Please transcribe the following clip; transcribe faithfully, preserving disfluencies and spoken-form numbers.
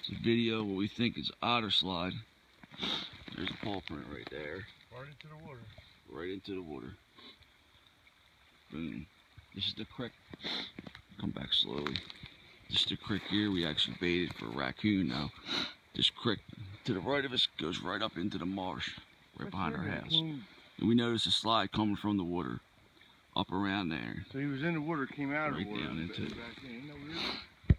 to video what we think is otter slide. There's a paw print right there. Right into the water. Right into the water. Boom. This is the creek. Come back slowly. This is the creek here. We actually baited for a raccoon now. This creek to the right of us goes right up into the marsh, right That's behind our house. Came. And we noticed a slide coming from the water, up around there. So he was in the water, came out right of the water. Down into it. Back in. No, really?